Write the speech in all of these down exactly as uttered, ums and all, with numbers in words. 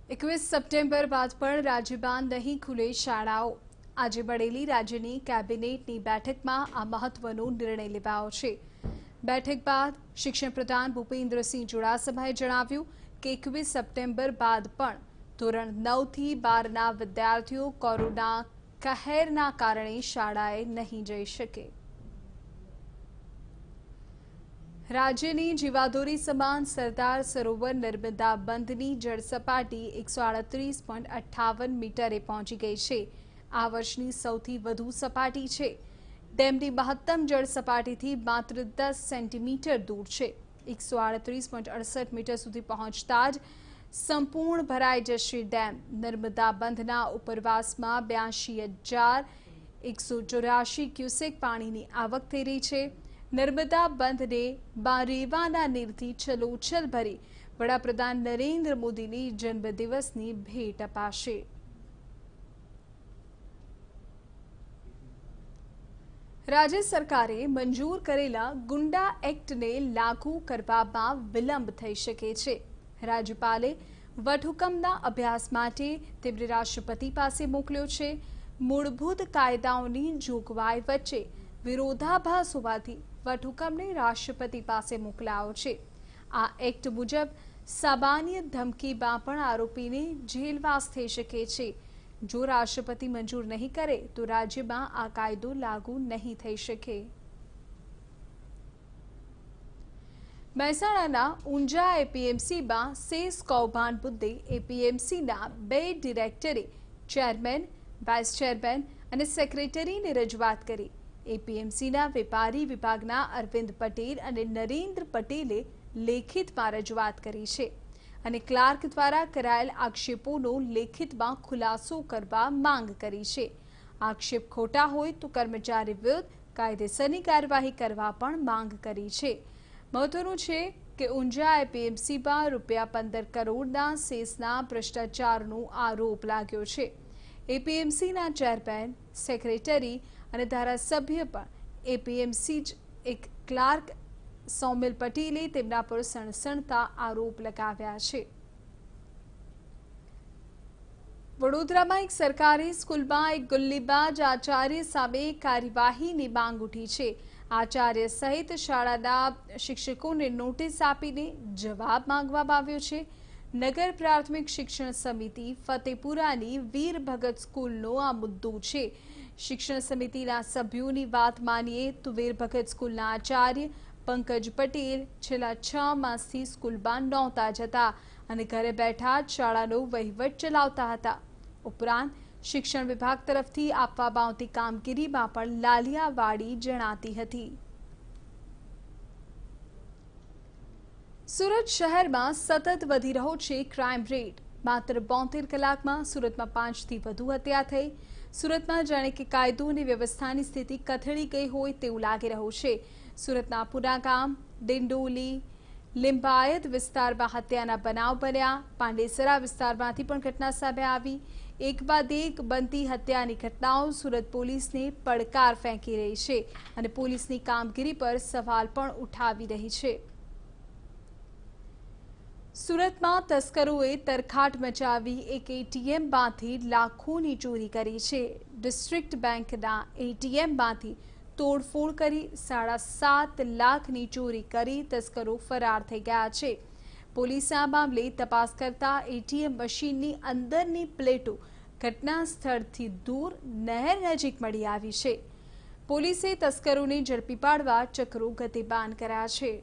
એકવીસ સપ્ટેમ્બર બાદ પણ રાજ્યમાં નહીં ખુલે શાળાઓ। આજે મળેલી રાજ્યની કેબિનેટની બેઠકમાં આ મહત્વનો નિર્ણય લેવાયો છે। બેઠક બાદ શિક્ષણ પ્રધાન ભૂપેન્દ્રસિંહ ચુડાસમાએ જણાવ્યું કે એકવીસ સપ્ટેમ્બર બાદ પણ ધોરણ નવ થી બારના વિદ્યાર્થીઓ કોરોના કહેરના કારણે શાળાએ નહીં જઈ શકે। રાજ્યની જીવાદોરી સમાન સરદાર સરોવર નર્મદા બંધની જળ સપાટી એકસો આડત્રીસ પોઈન્ટ અઠ્ઠાવન મીટરે પહોંચી ગઈ છે। આ વર્ષની સૌથી વધુ સપાટી છે। ડેમની મહત્તમ જળ સપાટીથી માત્ર દસ સેન્ટીમીટર દૂર છે। એકસો આડત્રીસ પોઈન્ટ અડસઠ મીટર સુધી પહોંચતા જ સંપૂર્ણ ભરાઈ જશે ડેમ। નર્મદા બંધના ઉપરવાસમાં બ્યાસી હજાર એકસો ચોરાશી ક્યુસેક પાણીની આવક થઈ રહી છે। નર્મદા બંધને બારેવાના નીરથી છલોછલ ભરી વડાપ્રધાન નરેન્દ્ર મોદીની જન્મદિવસની ભેટ અપાશે। રાજ્ય સરકારે મંજૂર કરેલા ગુંડા એક્ટને લાગુ કરવામાં વિલંબ થઈ શકે છે। રાજ્યપાલે વટહુકમના અભ્યાસ માટે તેમને રાષ્ટ્રપતિ પાસે મોકલ્યો છે। મૂળભૂત કાયદાઓની જોગવાઈ વચ્ચે વિરોધાભાસ હોવાથી વટહુકમને રાષ્ટ્રપતિ પાસે મોકલાયો છે। આ એક્ટ મુજબ સામાન્ય ધમકીમાં પણ આરોપીને જેલવાસ થઈ શકે છે। જો રાષ્ટ્રપતિ મંજૂર નહીં કરે તો રાજ્યમાં આ કાયદો લાગુ નહીં થઈ શકે। મહેસાણાના ઊંઝા એપીએમસીમાં સેસ કૌભાંડ મુદ્દે એપીએમસીના બે ડિરેક્ટરે ચેરમેન, વાઇસ ચેરમેન અને સેક્રેટરીને રજૂઆત કરી। એપીએમસીના વેપારી વિભાગના અરવિંદ પટેલ અને નરેન્દ્ર પટેલે લેખિતમાં રજૂઆત કરી છે અને ક્લાર્ક દ્વારા કરાયેલ આક્ષેપોનો લેખિતમાં ખુલાસો કરવા માંગ કરી છે। આક્ષેપ ખોટા હોય તો કર્મચારી વિરુદ્ધ કાયદેસરની કાર્યવાહી કરવા પણ માંગ કરી છે। મહત્વનું છે કે ઊંઝા એપીએમસીમાં રૂપિયા પંદર કરોડના સેસના ભ્રષ્ટાચારનો આરોપ લાગ્યો છે। એપીએમસીના ચેરમેન, સેક્રેટરી અને ધારાસભ્ય પણ એપીએમસી જ એક ક્લાર્ક સૌમિલ પટેલે તેમના પર સણસણતા આરોપ લગાવ્યા છે। વડોદરામાં એક સરકારી સ્કૂલમાં એક ગુલ્લીબાજ આચાર્ય સામે કાર્યવાહીની માંગ ઉઠી છે। આચાર્ય સહિત શાળાના શિક્ષકોને નોટિસ આપીને જવાબ માંગવામાં આવ્યો છે। નગર પ્રાથમિક શિક્ષણ સમિતિ ફતેપુરાની વીર ભગત સ્કૂલનો આ મુદ્દો છે। શિક્ષણ સમિતિના સભ્યોની વાત માનીએ તો વીર ભગત સ્કૂલના આચાર્ય પંકજ પટેલ છેલ્લા છ માસથી સ્કૂલમાં નહોતા જતા અને ઘરે બેઠા જ શાળાનો વહીવટ ચલાવતા હતા। ઉપરાંત શિક્ષણ વિભાગ તરફથી આપવામાં આવતી કામગીરીમાં પણ લાલિયાવાડી જણાતી હતી। સુરત શહેરમાં સતત વધી રહ્યો છે ક્રાઇમ રેટ। માત્ર બોતેર કલાકમાં સુરતમાં પાંચથી વધુ હત્યા થઈ। સુરતમાં જાણે કે કાયદો અને વ્યવસ્થાની સ્થિતિ કથળી ગઈ હોય તેવું લાગી રહ્યું છે। સુરતના પુનાગામ, ડિંડોલી, લિંબાયત વિસ્તારમાં હત્યાના બનાવ બન્યા। પાંડેસરા વિસ્તારમાંથી પણ ઘટના સામે આવી। એક બાદ એક બનતી હત્યાની ઘટનાઓ સુરત પોલીસને પડકાર ફેંકી રહી છે અને પોલીસની કામગીરી પર સવાલ પણ ઉઠાવી રહી છે। સુરતમાં તસ્કરોએ તરખાટ મચાવી એક એટીએમમાંથી લાખોની ચોરી કરી છે। ડિસ્ટ્રિક્ટ બેંકના એટીએમમાંથી તોડફોડ કરી સાડા સાત લાખની ચોરી કરી તસ્કરો ફરાર થઈ ગયા છે। પોલીસે આ મામલે તપાસ કરતા એટીએમ મશીનની અંદરની પ્લેટો ઘટના સ્થળથી દૂર નહેર નજીક મળી આવી છે। પોલીસે તસ્કરોને ઝડપી પાડવા ચક્રો ગતિમાન કર્યા છે।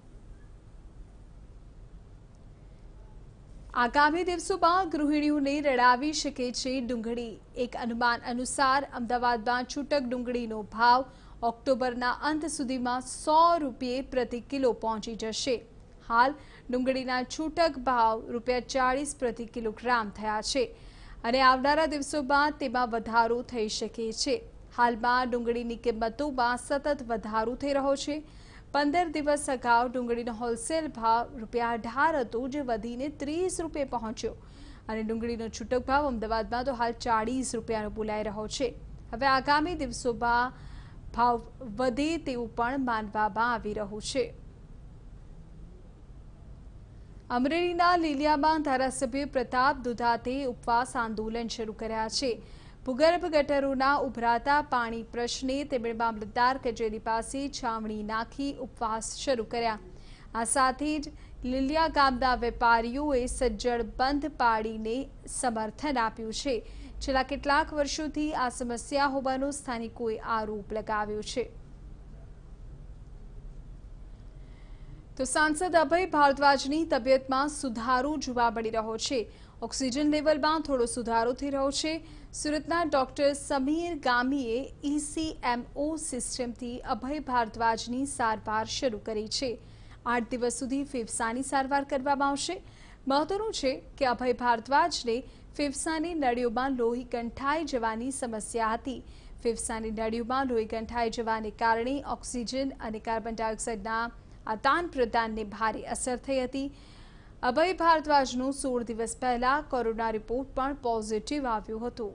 આગામી દિવસોમાં ગૃહિણીઓને રડાવી શકે છે ડુંગળી। એક અનુમાન અનુસાર અમદાવાદમાં છૂટક ડુંગળીનો ભાવ ઓક્ટોબરના અંત સુધીમાં સો રૂપિયે પ્રતિ કિલો પહોંચી જશે। હાલ ડુંગળીના છૂટક ભાવ રૂપિયા ચાળીસ પ્રતિ કિલોગ્રામ થયા છે અને આવનારા દિવસોમાં તેમાં વધારો થઈ શકે છે। હાલમાં ડુંગળીની કિંમતોમાં સતત વધારો થઈ રહ્યો છે। પંદર દિવસ અગાઉ ડુંગળીનો હોલસેલ ભાવ રૂપિયા અઢાર હતો જે વધીને ત્રીસ રૂપિયે પહોંચ્યો અને ડુંગળીનો છૂટક ભાવ અમદાવાદમાં તો હાલ ચાળીસ રૂપિયાનો બોલાઈ રહ્યો છે। હવે આગામી દિવસોમાં ભાવ વધે તેવું પણ માનવામાં આવી રહ્યું છે। અમરેલીના લીલિયામાં ધારાસભ્ય પ્રતાપ દુધાતે ઉપવાસ આંદોલન શરૂ કર્યા છે। ભૂગર્ભ ગટરોના ઉભરાતા પાણી પ્રશ્ને તેમણે મામલતદાર કચેરી પાસે છાવણી નાખી ઉપવાસ શરૂ કર્યા। આ સાથે જ લીલિયા ગામના વેપારીઓએ સજ્જડ બંધ પાડીને સમર્થન આપ્યું છે। છેલ્લા કેટલાક વર્ષોથી આ સમસ્યા હોવાનો સ્થાનિકોએ આરોપ લગાવ્યો છે। તો સાંસદ અભય ભારદ્વાજની તબિયતમાં સુધારો જોવા મળી રહ્યો છે। ઓક્સિજન લેવલમાં થોડો સુધારો થઈ રહ્યો છે। સુરતના ડોક્ટર સમીર ગામીએ ઈસીએમઓ સિસ્ટમથી અભય ભારદ્વાજની સારવાર શરૂ કરી છે। આઠ દિવસ સુધી ફેફસાની સારવાર કરવામાં આવશે। મહત્વનું છે કે અભય ભારદ્વાજને ફેફસાની નળીઓમાં લોહી ગંઠાઈ જવાની સમસ્યા હતી। ફેફસાની નળીઓમાં લોહી ગંઠાઈ જવાને કારણે ઓક્સિજન અને કાર્બન ડાયોક્સાઇડના આદાન પ્રદાનને ભારે અસર થઈ હતી। અભય ભારદ્વાજનો સોળ દિવસ પહેલા કોરોના રિપોર્ટ પણ પોઝિટિવ આવ્યો હતો।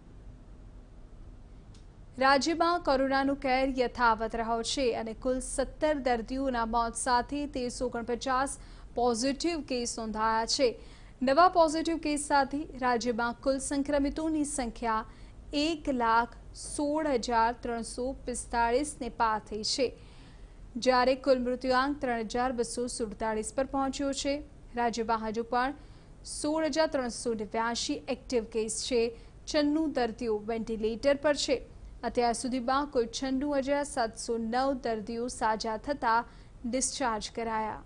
રાજ્યમાં કોરોનાનો કેર યથાવત રહ્યો છે અને કુલ સત્તર દર્દીઓના મોત સાથે તેરસો ઓગણપચાસ પોઝિટિવ કેસ નોંધાયા છે। નવા પોઝિટિવ કેસ સાથે રાજ્યમાં કુલ સંક્રમિતોની સંખ્યા એક લાખ સોળ હજાર ત્રણસો પિસ્તાળીસને પાર થઈ છે, જ્યારે કુલ મૃત્યુઆંક ત્રણ હજાર બસો સુડતાલીસ પર પહોંચ્યો છે। રાજ્યમાં હજુ પણ સોળ હજાર ત્રણસો નેવ્યાસી એક્ટિવ કેસ છે। છન્નું દર્દીઓ વેન્ટિલેટર પર છે। અત્યાર સુધીમાં કુલ છન્નું હજાર સાતસો નવ દર્દીઓ સાજા થતાં ડિસ્ચાર્જ કરાયા।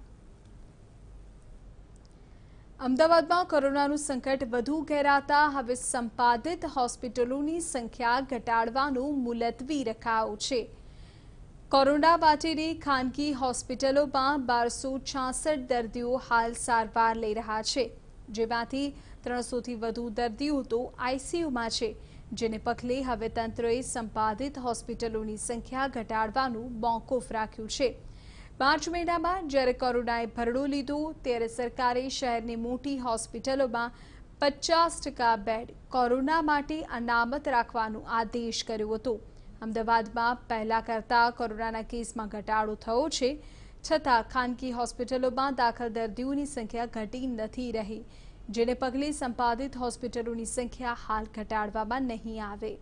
અમદાવાદમાં કોરોનાનું સંકટ વધુ ઘેરાતા હવે સંપાદિત હોસ્પિટલોની સંખ્યા ઘટાડવાનું મુલતવી રખાયું છે। કોરોના માટેની ખાનગી હોસ્પિટલોમાં બારસો છાસઠ દર્દીઓ હાલ સારવાર લઈ રહ્યા છે, જેમાંથી ત્રણસોથી વધુ દર્દીઓ તો આઈસીયુમાં છે, જેને પગલે હવે તંત્રએ સંપાદિત હોસ્પિટલોની સંખ્યા ઘટાડવાનું મોકૂફ રાખ્યું છે। માર્ચ મહિનામાં જ્યારે કોરોનાએ ભરડો લીધો ત્યારે સરકારે શહેરની મોટી હોસ્પિટલોમાં પચાસ ટકા બેડ કોરોના માટે અનામત રાખવાનો આદેશ કર્યો હતો। અમદાવાદમાં પહેલા કરતાં કોરોનાના કેસમાં ઘટાડો થયો છે, છતાં ખાનગી હોસ્પિટલોમાં દાખલ દર્દીઓની સંખ્યા ઘટી નથી રહી, જેને પગલે સંપાદિત હોસ્પિટલોની સંખ્યા હાલ ઘટાડવામાં નહીં આવે।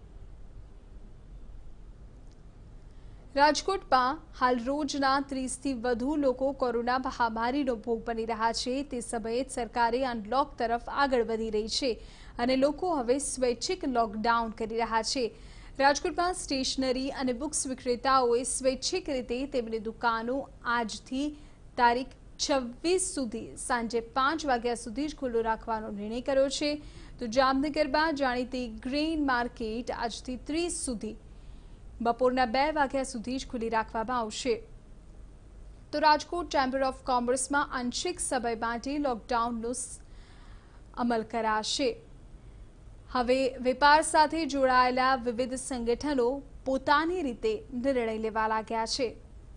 રાજકોટમાં હાલ રોજના ત્રીસથી વધુ લોકો કોરોના મહામારીનો ભોગ બની રહ્યા છે। તે સમયે સરકારે અનલોક તરફ આગળ વધી રહી છે અને લોકો હવે સ્વૈચ્છિક લોકડાઉન કરી રહ્યા છે। રાજકોટમાં સ્ટેશનરી અને બુક્સ વિક્રેતાઓએ સ્વૈચ્છિક રીતે તેમની દુકાનો આજથી તારીખ છવ્વીસ સુધી સાંજે પાંચ વાગ્યા સુધી જ ખુલ્લું રાખવાનો નિર્ણય કર્યો છે। તો જામનગરમાં જાણીતી ગ્રેઇન માર્કેટ આજથી ત્રીસ સુધી બપોરના બે વાગ્યા સુધી જ ખુલ્લી રાખવામાં આવશે। તો રાજકોટ ચેમ્બર ઓફ કોમર્સમાં આંશિક સમય માટે લોકડાઉનનો અમલ કરાશે। હવે વેપાર સાથે જોડાયેલા વિવિધ સંગઠનો પોતાની રીતે નિર્ણય લેવા લાગ્યા છે।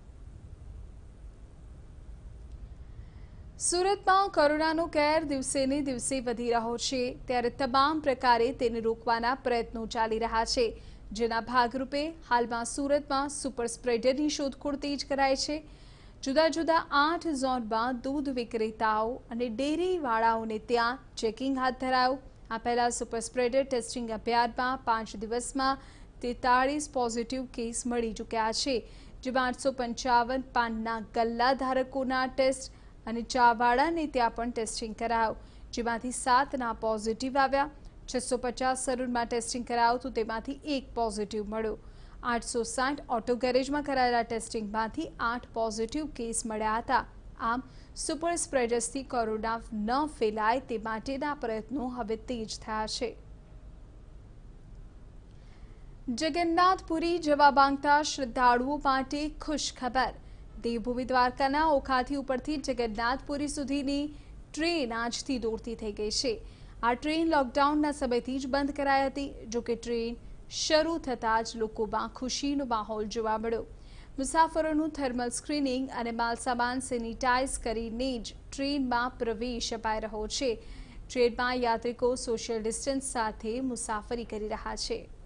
સુરતમાં કોરોનાનો કેર દિવસે ને દિવસે વધી રહ્યો છે, ત્યારે તમામ પ્રકારે તેને રોકવાના પ્રયત્નો ચાલી રહ્યા છે, જેના ભાગરૂપે હાલમાં સુરતમાં સુપર સ્પ્રેડરની શોધખોળ તેજ કરાઈ છે। જુદા જુદા આઠ ઝોનમાં દૂધ વિક્રેતાઓ અને ડેરીવાળાઓને ત્યાં ચેકિંગ હાથ ધરાયું। આ પહેલા સુપર સ્પ્રેડર ટેસ્ટિંગ અભિયાનમાં પાંચ દિવસમાં તેતાળીસ પોઝિટિવ કેસ મળી ચૂક્યા છે, જેમાં આઠસો પંચાવન પાનના ગલ્લા ધારકોના ટેસ્ટ અને ચાવાળાને ત્યાં પણ ટેસ્ટિંગ કરાયું, જેમાંથી સાતના પોઝિટિવ આવ્યા। છસો પચાસ સલૂનમાં ટેસ્ટિંગ કરાયું તો તેમાંથી એક પોઝિટિવ મળ્યો। આઠસો સાઠ ઓટો ગેરેજમાં કરાયેલા ટેસ્ટિંગમાંથી આઠ પોઝિટિવ કેસ મળ્યા હતા। આમ સુપર સ્પ્રેડર્સથી કોરોના ન ફેલાય તે માટેના પ્રયત્નો હવે તેજ થયા છે। જગન્નાથપુરી જવા માંગતા શ્રદ્ધાળુઓ માટે ખુશ ખબર। દેવભૂમિ દ્વારકાના ઓખાથી ઉપરથી જગન્નાથપુરી સુધીની ટ્રેન આજથી દોડતી થઈ ગઈ છે। આ ટ્રેન લોકડાઉનના સમયથી જ બંધ કરાઈ હતી, જોકે ટ્રેન શરૂ થતાં જ લોકોમાં ખુશીનો માહોલ જોવા મળ્યો। મુસાફરોનું થર્મલ સ્ક્રીનિંગ અને માલસામાન સેનિટાઈઝ કરીને જ ટ્રેનમાં પ્રવેશ અપાઈ રહ્યો છે। ટ્રેનમાં યાત્રિકો સોશિયલ ડિસ્ટન્સ સાથે મુસાફરી કરી રહ્યા છે।